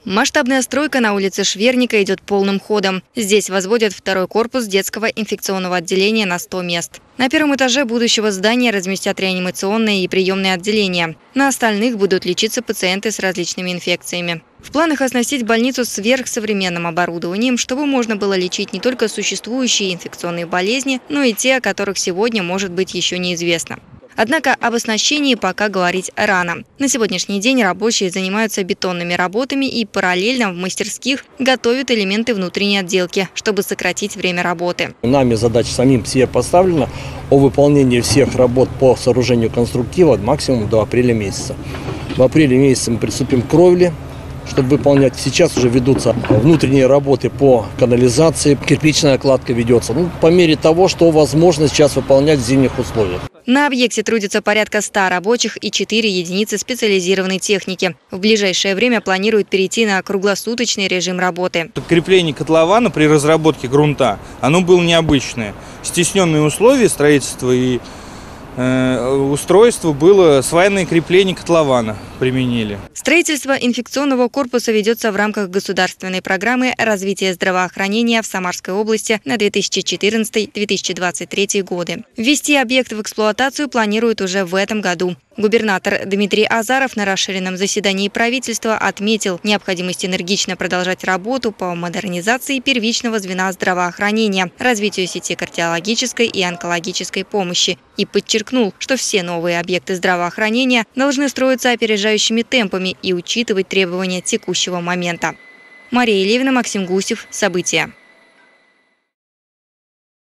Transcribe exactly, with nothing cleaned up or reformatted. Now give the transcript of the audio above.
Масштабная стройка на улице Шверника идет полным ходом. Здесь возводят второй корпус детского инфекционного отделения на сто мест. На первом этаже будущего здания разместят реанимационные и приемные отделения. На остальных будут лечиться пациенты с различными инфекциями. В планах оснастить больницу сверхсовременным оборудованием, чтобы можно было лечить не только существующие инфекционные болезни, но и те, о которых сегодня может быть еще неизвестно. Однако об оснащении пока говорить рано. На сегодняшний день рабочие занимаются бетонными работами и параллельно в мастерских готовят элементы внутренней отделки, чтобы сократить время работы. Нами задача самим себе поставлена о выполнении всех работ по сооружению конструктива максимум до апреля месяца. В апреле месяце мы приступим к кровле, чтобы выполнять. Сейчас уже ведутся внутренние работы по канализации, кирпичная кладка ведется. Ну, по мере того, что возможно сейчас выполнять в зимних условиях. На объекте трудится порядка ста рабочих и четыре единицы специализированной техники. В ближайшее время планируют перейти на круглосуточный режим работы. Крепление котлована при разработке грунта, оно было необычное. Стесненные условия строительства и э, устройства было свайное крепление котлована применили. Строительство инфекционного корпуса ведется в рамках государственной программы развития здравоохранения в Самарской области на две тысячи четырнадцатый — две тысячи двадцать третий годы. Ввести объект в эксплуатацию планируют уже в этом году. Губернатор Дмитрий Азаров на расширенном заседании правительства отметил необходимость энергично продолжать работу по модернизации первичного звена здравоохранения, развитию сети кардиологической и онкологической помощи и подчеркнул, что все новые объекты здравоохранения должны строиться опережающими темпами и учитывать требования текущего момента. Мария Левина, Максим Гусев. События.